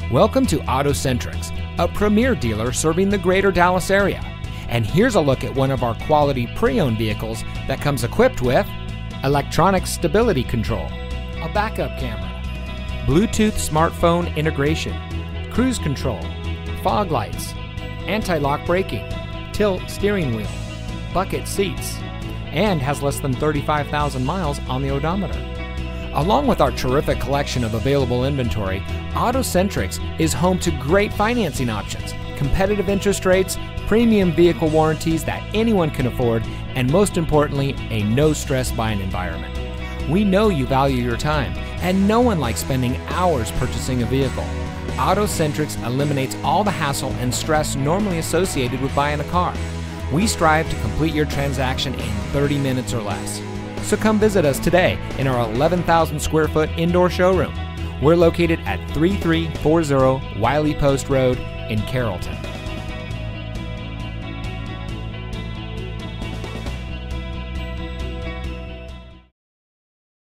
Welcome to Autocentrics, a premier dealer serving the greater Dallas area. And here's a look at one of our quality pre-owned vehicles that comes equipped with electronic stability control, a backup camera, Bluetooth smartphone integration, cruise control, fog lights, anti-lock braking, tilt steering wheel, bucket seats, and has less than 35,000 miles on the odometer. Along with our terrific collection of available inventory, Autocentrics is home to great financing options, competitive interest rates, premium vehicle warranties that anyone can afford, and most importantly, a no-stress buying environment. We know you value your time, and no one likes spending hours purchasing a vehicle. Autocentrics eliminates all the hassle and stress normally associated with buying a car. We strive to complete your transaction in 30 minutes or less. So come visit us today in our 11,000 square foot indoor showroom. We're located at 3340 Wiley Post Road in Carrollton.